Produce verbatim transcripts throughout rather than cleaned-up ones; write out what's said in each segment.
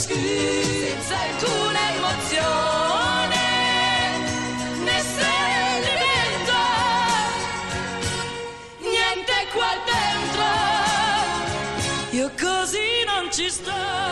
senza alcuna emozione, né sentimento, niente qua dentro, io così non ci sto.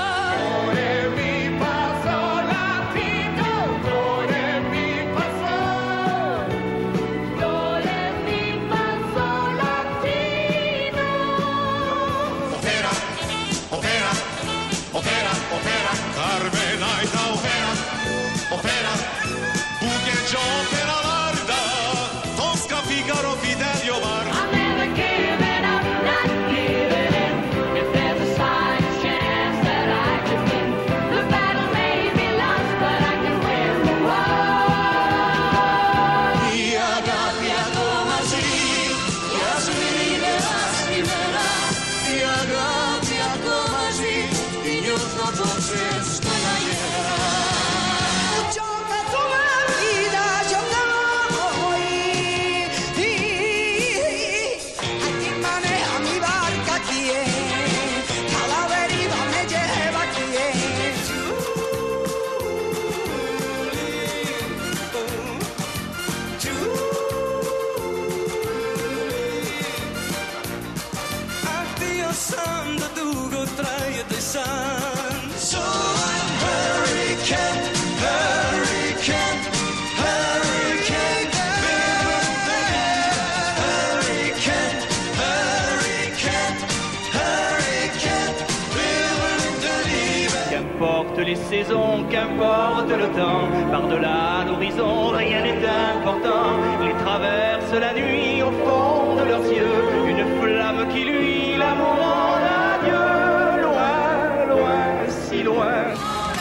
Les saisons, qu'importe le temps, par-delà l'horizon, rien n'est important. Ils traversent la nuit au fond de leurs yeux, une flamme qui luit, l'amour en adieu, loin, loin, si loin.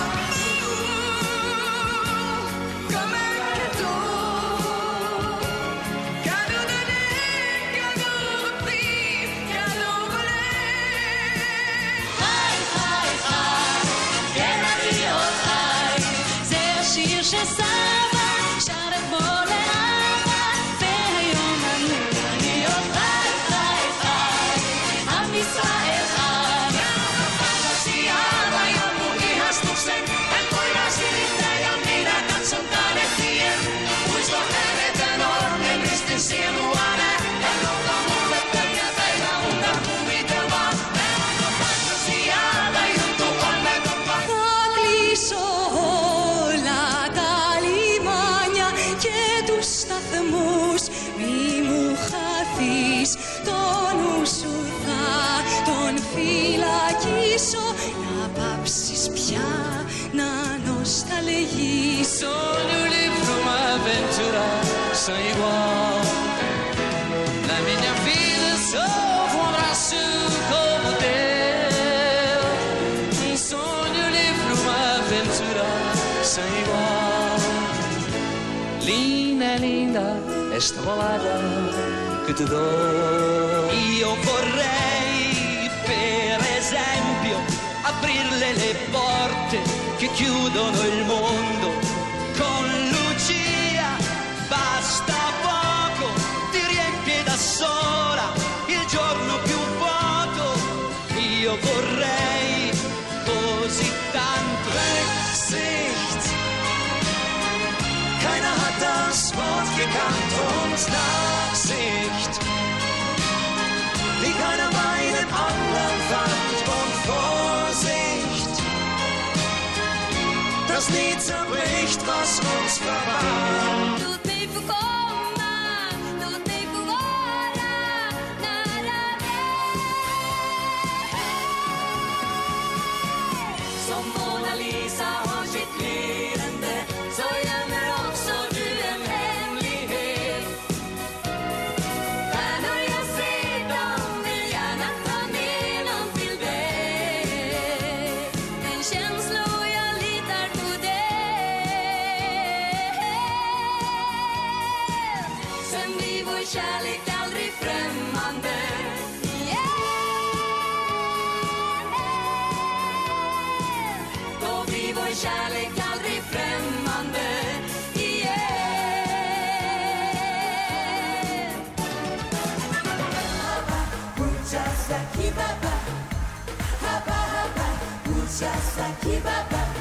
Sogno un libro un'avventura sem igual. La minha vida só um abraço como o teu. Um sonho, um livro, uma aventura sem igual. Linda, linda esta balada che ti do. Io vorrei, per esempio, aprirle le porte che chiudono il mondo. Con Lucia basta poco, ti riempie da sola il giorno più vuoto. Io vorrei così tanto. Rücksicht, keiner hat das Wort gekannt. Und Nachsicht, wie keiner bei den anderen fand. Und Vorsicht, das Lied zerbricht, was uns verband. Låt mig få komma, låt mig få vara nära dig. Som Mona Lisa har sitt leende, så gömmer också du en hemlighet. Stjärnor jag ser, de vill gärna ta med någon till dig. En känsla och jag litar på dig. just like you, Baba.